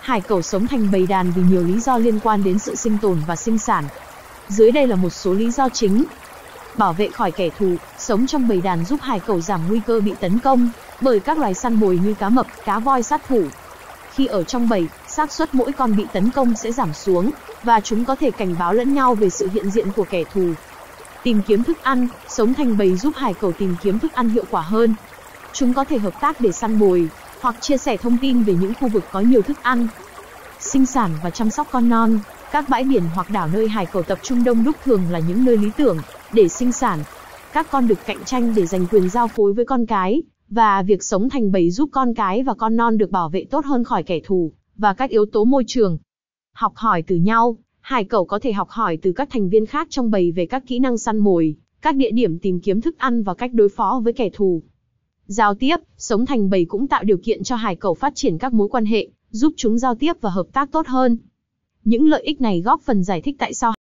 Hải cẩu sống thành bầy đàn vì nhiều lý do liên quan đến sự sinh tồn và sinh sản. Dưới đây là một số lý do chính. Bảo vệ khỏi kẻ thù, sống trong bầy đàn giúp hải cẩu giảm nguy cơ bị tấn công bởi các loài săn mồi như cá mập, cá voi sát thủ. Khi ở trong bầy, xác suất mỗi con bị tấn công sẽ giảm xuống, và chúng có thể cảnh báo lẫn nhau về sự hiện diện của kẻ thù. Tìm kiếm thức ăn, sống thành bầy giúp hải cẩu tìm kiếm thức ăn hiệu quả hơn. Chúng có thể hợp tác để săn mồi, hoặc chia sẻ thông tin về những khu vực có nhiều thức ăn. Sinh sản và chăm sóc con non, các bãi biển hoặc đảo nơi hải cẩu tập trung đông đúc thường là những nơi lý tưởng để sinh sản. Các con đực cạnh tranh để giành quyền giao phối với con cái, và việc sống thành bầy giúp con cái và con non được bảo vệ tốt hơn khỏi kẻ thù và các yếu tố môi trường. Học hỏi từ nhau, hải cẩu có thể học hỏi từ các thành viên khác trong bầy về các kỹ năng săn mồi, các địa điểm tìm kiếm thức ăn và cách đối phó với kẻ thù. Giao tiếp, sống thành bầy cũng tạo điều kiện cho hải cẩu phát triển các mối quan hệ, giúp chúng giao tiếp và hợp tác tốt hơn. Những lợi ích này góp phần giải thích tại sao